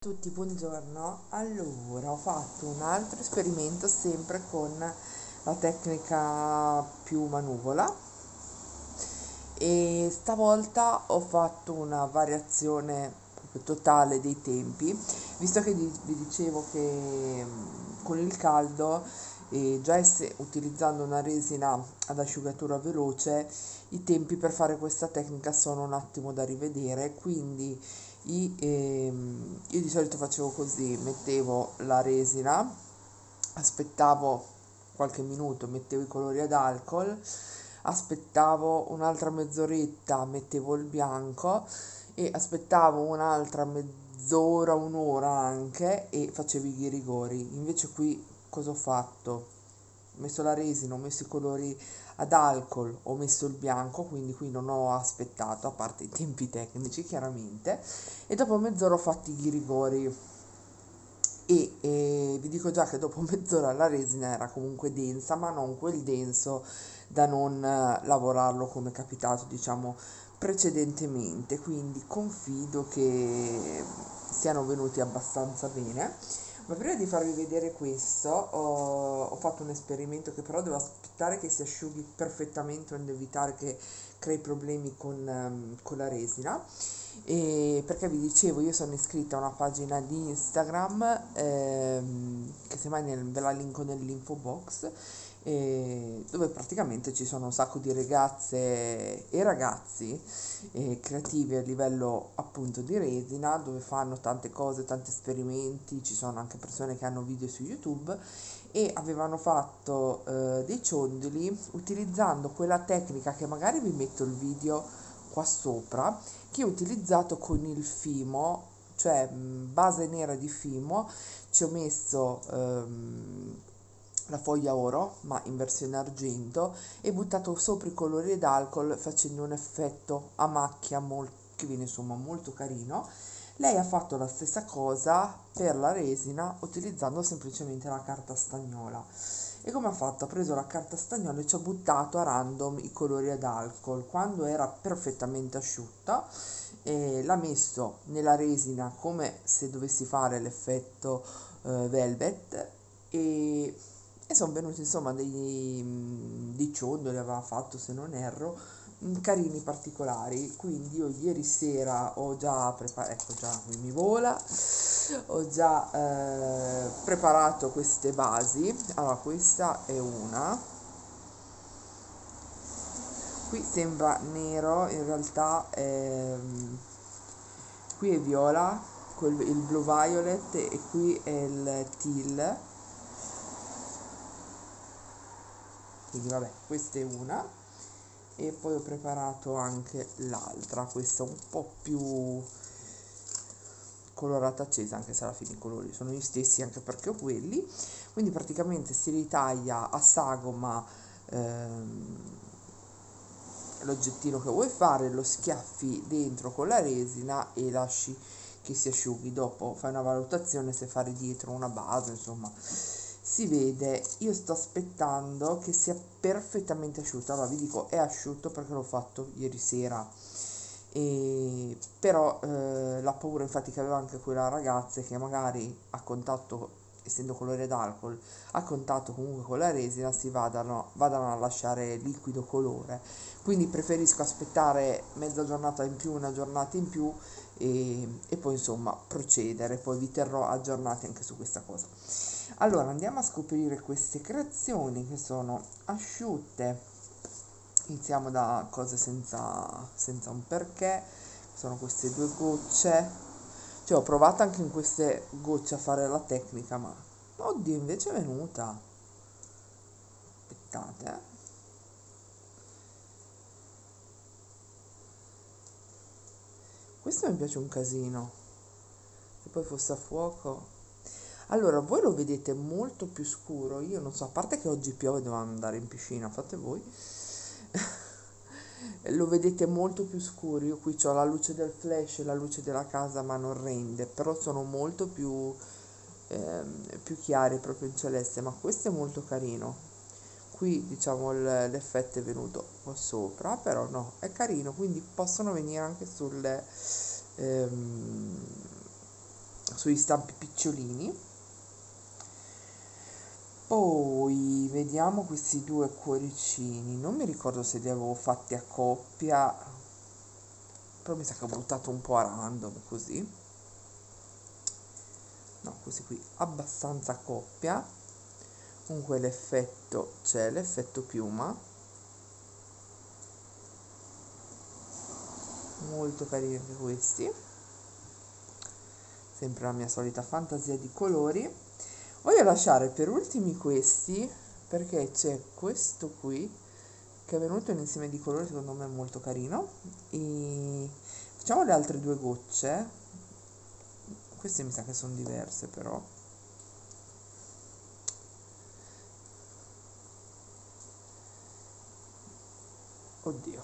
Tutti, buongiorno. Allora, ho fatto un altro esperimento sempre con la tecnica piuma nuvola e stavolta ho fatto una variazione proprio totale dei tempi, visto che vi dicevo che con il caldo e utilizzando una resina ad asciugatura veloce, i tempi per fare questa tecnica sono un attimo da rivedere, quindi io di solito facevo così: mettevo la resina, aspettavo qualche minuto, mettevo i colori ad alcol, aspettavo un'altra mezz'oretta, mettevo il bianco e aspettavo un'altra mezz'ora, un'ora anche e facevo i ghirigori. Invece qui cosa ho fatto? Ho messo la resina, ho messo i colori ad alcol, ho messo il bianco, quindi qui non ho aspettato, a parte i tempi tecnici chiaramente, e dopo mezz'ora ho fatto i ghirigori e vi dico già che dopo mezz'ora la resina era comunque densa, ma non quel denso da non lavorarlo come è capitato, diciamo, precedentemente, quindi confido che siano venuti abbastanza bene. Ma prima di farvi vedere questo, ho fatto un esperimento che però devo aspettare che si asciughi perfettamente, onde evitare che crei problemi con la resina. E perché vi dicevo, io sono iscritta a una pagina di Instagram, che semmai ve la linko nell'info box, dove praticamente ci sono un sacco di ragazze e ragazzi creativi a livello appunto di resina, dove fanno tante cose, tanti esperimenti. Ci sono anche persone che hanno video su YouTube e avevano fatto dei ciondoli utilizzando quella tecnica che magari vi metto il video qua sopra, che ho utilizzato con il fimo, cioè base nera di fimo. Ci ho messo la foglia oro, ma in versione argento, e buttato sopra i colori d'alcol facendo un effetto a macchia che viene insomma molto carino. Lei ha fatto la stessa cosa per la resina utilizzando semplicemente la carta stagnola. E come ha fatto? Ha preso la carta stagnola e ci ha buttato a random i colori ad alcol. Quando era perfettamente asciutta, l'ha messo nella resina come se dovessi fare l'effetto velvet e sono venuti insomma dei ciondoli, aveva fatto, se non erro, carini particolari. Quindi io ieri sera ho già preparato, ecco già qui mi vola, ho già preparato queste basi. Allora, questa è una, qui sembra nero, in realtà qui è viola, il blu violet, e qui è il teal. Quindi vabbè, questa è una, e poi ho preparato anche l'altra, questa un po' più colorata accesa, anche se alla fine i colori sono gli stessi, anche perché ho quelli. Quindi praticamente si ritaglia a sagoma l'oggettino che vuoi fare, lo schiaffi dentro con la resina e lasci che si asciughi. Dopo fai una valutazione se fare dietro una base, insomma si vede. Io sto aspettando che sia perfettamente asciutto. Allora vi dico, è asciutto perché l'ho fatto ieri sera, però la paura infatti che aveva anche quella ragazza è che magari a contatto, essendo colore d'alcol, a contatto comunque con la resina vadano a lasciare liquido colore. Quindi preferisco aspettare mezza giornata in più, una giornata in più, e poi insomma procedere. Poi vi terrò aggiornati anche su questa cosa. Allora, andiamo a scoprire queste creazioni che sono asciutte. Iniziamo da cose senza un perché. Sono queste due gocce. Cioè, ho provato anche in queste gocce a fare la tecnica, ma oddio, invece è venuta. Aspettate, eh. Questo mi piace un casino. Se poi fosse a fuoco. Allora, voi lo vedete molto più scuro. Io non so, a parte che oggi piove, devo andare in piscina, fate voi. Lo vedete molto più scuro. Io qui ho la luce del flash e la luce della casa, ma non rende, però sono molto più chiari, proprio in celeste. Ma questo è molto carino. Qui diciamo l'effetto è venuto qua sopra, però no, è carino. Quindi possono venire anche ehm, sugli stampi picciolini. Poi vediamo questi due cuoricini, non mi ricordo se li avevo fatti a coppia, però mi sa che ho buttato un po' a random così. No, questi qui abbastanza a coppia. Comunque l'effetto c'è, l'effetto piuma, molto carini anche questi, sempre la mia solita fantasia di colori. Voglio lasciare per ultimi questi perché c'è questo qui che è venuto in insieme di colori, secondo me è molto carino. E facciamo le altre due gocce, queste mi sa che sono diverse però. Oddio,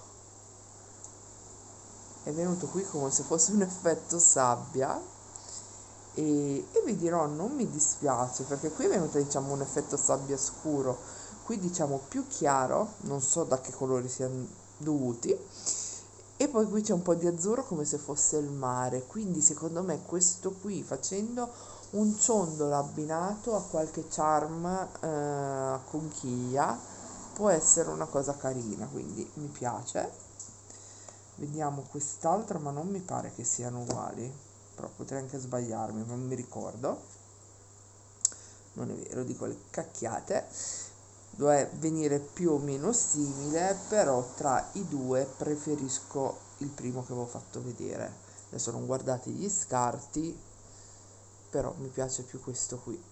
è venuto qui come se fosse un effetto sabbia e vi dirò non mi dispiace perché qui è venuto diciamo un effetto sabbia scuro, qui diciamo più chiaro, non so da che colori siano dovuti, e poi qui c'è un po' di azzurro come se fosse il mare, quindi secondo me questo qui facendo un ciondolo abbinato a qualche charm a conchiglia può essere una cosa carina, quindi mi piace. Vediamo quest'altro, ma non mi pare che siano uguali, però potrei anche sbagliarmi, non mi ricordo. Non è vero, dico le cacchiate. Dovrebbe venire più o meno simile, però tra i due preferisco il primo che avevo fatto vedere. Adesso non guardate gli scarti, però mi piace più questo qui.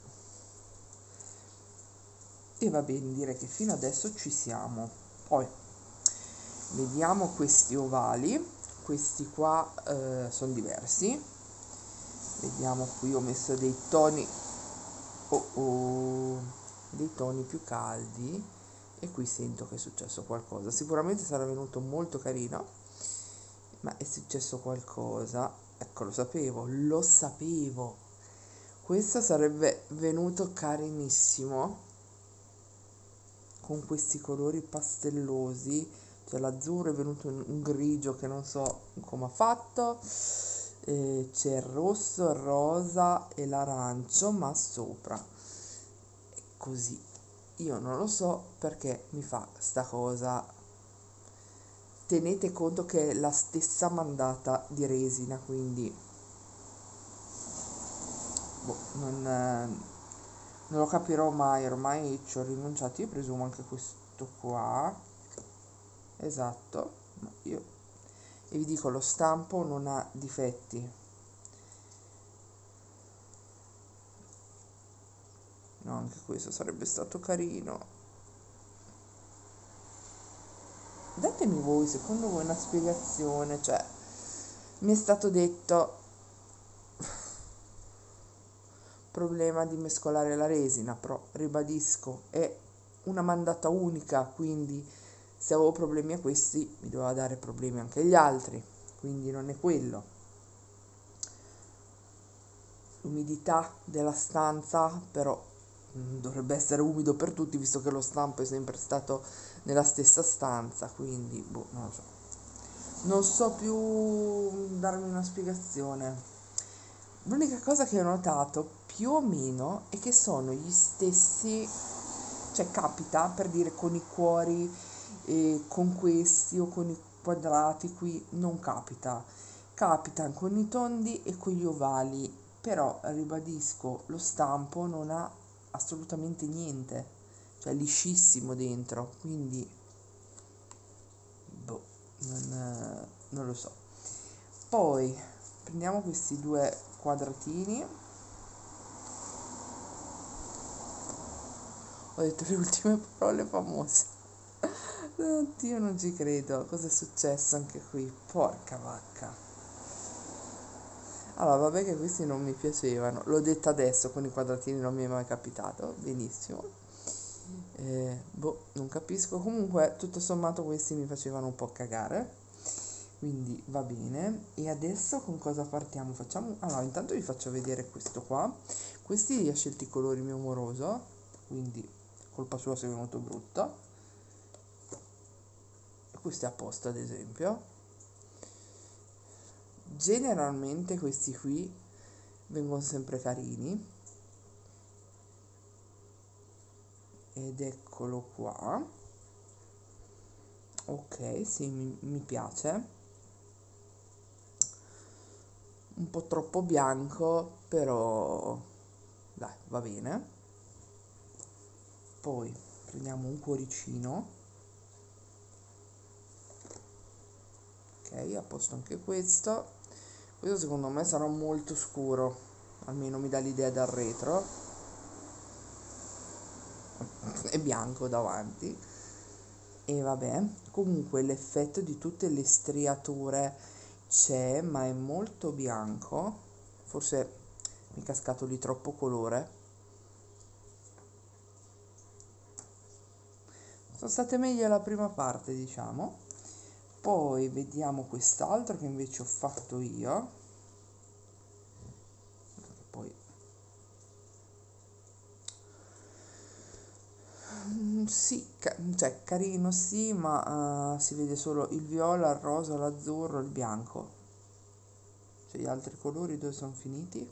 E va bene, direi che fino adesso ci siamo. Poi vediamo questi ovali. Questi qua sono diversi. Vediamo, qui ho messo dei toni, dei toni più caldi, e qui sento che è successo qualcosa. Sicuramente sarà venuto molto carino, ma è successo qualcosa. Ecco, lo sapevo. Questo sarebbe venuto carinissimo con questi colori pastellosi, cioè l'azzurro è venuto in un grigio che non so come ha fatto, c'è il rosso, il rosa e l'arancio, ma sopra è così. Io non lo so perché mi fa sta cosa. Tenete conto che è la stessa mandata di resina, quindi boh, non lo capirò mai, ormai ci ho rinunciato. Io presumo anche questo qua, esatto, no, io, e vi dico, lo stampo non ha difetti. No, anche questo sarebbe stato carino. Datemi voi, secondo voi, una spiegazione, cioè, mi è stato detto problema di mescolare la resina, però ribadisco, è una mandata unica, quindi se avevo problemi a questi mi doveva dare problemi anche agli altri, quindi non è quello. L'umidità della stanza però dovrebbe essere umido per tutti visto che lo stampo è sempre stato nella stessa stanza, quindi boh, non lo so. Non so più darmi una spiegazione. L'unica cosa che ho notato più o meno è che sono gli stessi, cioè capita per dire con i cuori con questi o con i quadrati, qui non capita. Capita con i tondi e con gli ovali, però ribadisco, lo stampo non ha assolutamente niente, cioè è liscissimo dentro, quindi boh, non lo so. Poi prendiamo questi due quadratini, ho detto le ultime parole famose. Oddio, non ci credo, cosa è successo anche qui, porca vacca. Allora, vabbè che questi non mi piacevano, l'ho detto adesso, con i quadratini non mi è mai capitato, benissimo. Boh, non capisco, comunque tutto sommato questi mi facevano un po' cagare, quindi va bene. E adesso con cosa partiamo? Facciamo, allora intanto vi faccio vedere questo qua. Questi ha scelto i colori mio moroso, quindi colpa sua se è venuto brutto. Questo è a posto, ad esempio. Generalmente questi qui vengono sempre carini. Ed eccolo qua. Ok, sì, mi piace. Un po' troppo bianco, però dai, va bene. Poi prendiamo un cuoricino. Ok, a posto anche questo. Questo secondo me sarà molto scuro, almeno mi dà l'idea dal retro. È bianco davanti. E vabbè, comunque l'effetto di tutte le striature c'è, ma è molto bianco. Forse mi è cascato lì troppo colore. Sono state meglio la prima parte, diciamo. Poi vediamo quest'altro che invece ho fatto io. Poi sì, cioè carino sì, ma si vede solo il viola, il rosa, l'azzurro, il bianco. Cioè gli altri colori dove sono finiti?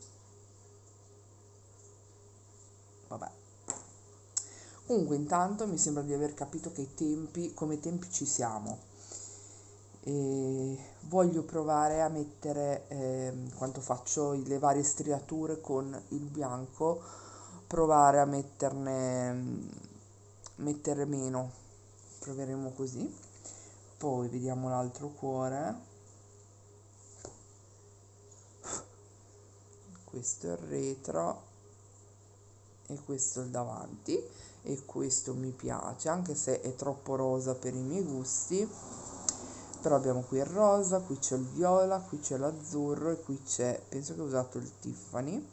Vabbè. Comunque intanto mi sembra di aver capito che i tempi, come tempi ci siamo. E voglio provare a mettere, quando faccio le varie striature con il bianco, provare a mettere meno. Proveremo così. Poi vediamo l'altro cuore. Questo è il retro e questo è il davanti, e questo mi piace anche se è troppo rosa per i miei gusti. Però abbiamo qui il rosa, qui c'è il viola, qui c'è l'azzurro e qui c'è, penso che ho usato il Tiffany.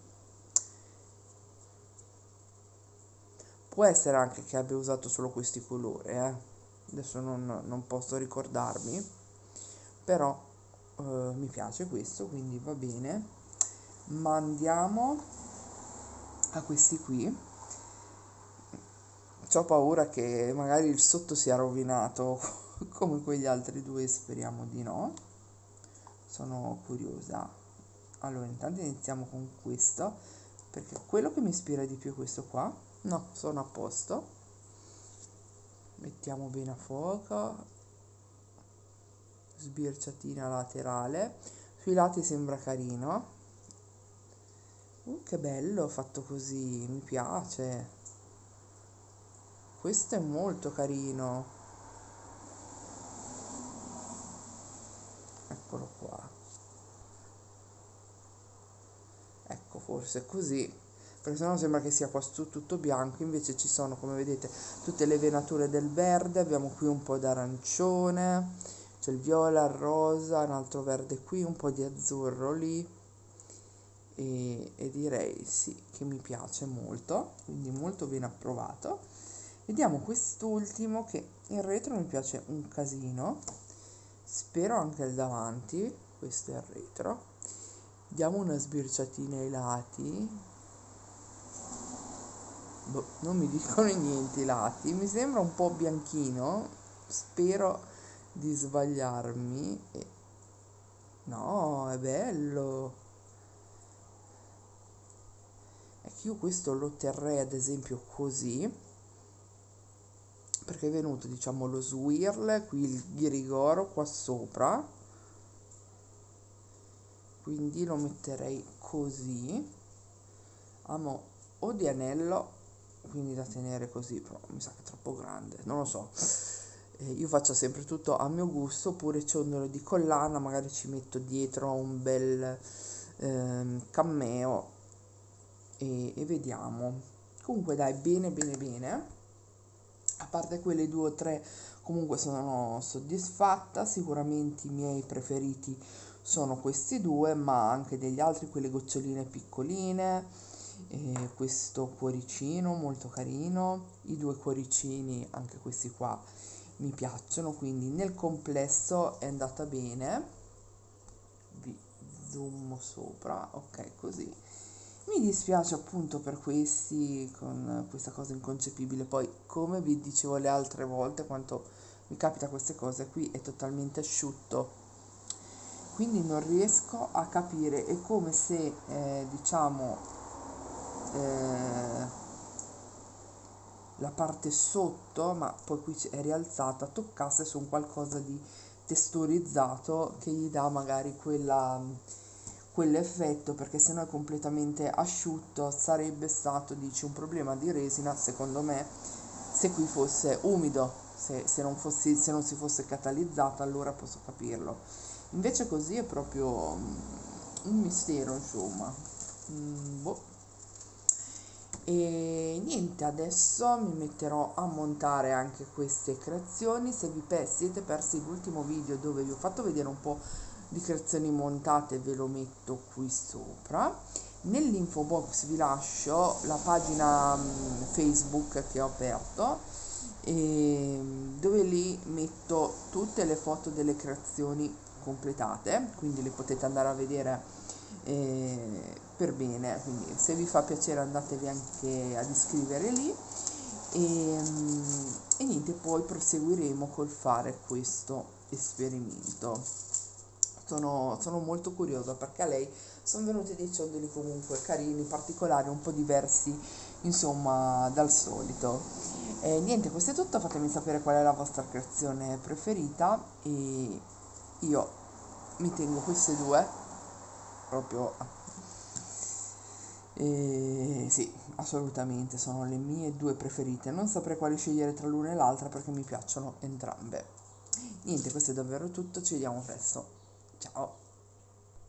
Può essere anche che abbia usato solo questi colori, adesso non posso ricordarmi, però mi piace questo, quindi va bene. Ma andiamo a questi qui. C'ho paura che magari il sotto sia rovinato come quegli altri due, speriamo di no. Sono curiosa. Allora, intanto iniziamo con questo, perché quello che mi ispira di più è questo qua. No, sono a posto. Mettiamo bene a fuoco. Sbirciatina laterale. Sui lati sembra carino. Che bello fatto così, mi piace. Questo è molto carino. Eccolo qua. Ecco, forse così, perché sennò sembra che sia qua su tutto bianco, invece ci sono, come vedete, tutte le venature del verde, abbiamo qui un po' d'arancione, c'è il viola, il rosa, un altro verde qui, un po' di azzurro lì, e direi sì che mi piace molto, quindi molto ben approvato. Vediamo quest'ultimo che in retro mi piace un casino, spero anche il davanti. Questo è il retro. Diamo una sbirciatina ai lati. Boh, non mi dicono niente i lati. Mi sembra un po' bianchino. Spero di sbagliarmi. No, è bello. È che io questo lo terrei ad esempio così, perché è venuto, diciamo, lo swirl, qui il ghirigoro qua sopra. Quindi lo metterei così. Amo o di anello, quindi da tenere così, però mi sa che è troppo grande, non lo so. Io faccio sempre tutto a mio gusto, oppure ciondolo di collana, magari ci metto dietro un bel cammeo, e vediamo. Comunque dai, bene bene bene, a parte quelle due o tre, comunque sono soddisfatta. Sicuramente i miei preferiti sono questi due, ma anche degli altri, quelle goccioline piccoline, e questo cuoricino molto carino, i due cuoricini, anche questi qua mi piacciono, quindi nel complesso è andata bene. Vi zoom sopra, ok, così. Mi dispiace appunto per questi, con questa cosa inconcepibile. Poi, come vi dicevo le altre volte, quanto mi capita queste cose, qui è totalmente asciutto, quindi non riesco a capire, è come se diciamo eh, la parte sotto, ma poi qui è rialzata, toccasse su un qualcosa di testurizzato che gli dà magari quell'effetto, perché se no è completamente asciutto. Sarebbe stato, dici, un problema di resina, secondo me, se qui fosse umido, se non si fosse catalizzata, allora posso capirlo. Invece così è proprio un mistero, insomma. Boh. E niente, adesso mi metterò a montare anche queste creazioni. Se siete persi l'ultimo video dove vi ho fatto vedere un po' di creazioni montate, ve lo metto qui sopra. Nell'info box vi lascio la pagina Facebook che ho aperto, dove lì metto tutte le foto delle creazioni completate, quindi le potete andare a vedere per bene. Quindi se vi fa piacere andatevi anche ad iscrivere lì, e niente, poi proseguiremo col fare questo esperimento. Sono molto curiosa, perché a lei sono venuti dei ciondoli comunque carini, particolari, un po' diversi insomma dal solito. E niente, questo è tutto, fatemi sapere qual è la vostra creazione preferita, e io mi tengo queste due proprio. Sì, assolutamente, sono le mie due preferite. Non saprei quale scegliere tra l'una e l'altra perché mi piacciono entrambe. Niente, questo è davvero tutto, ci vediamo presto. Ciao!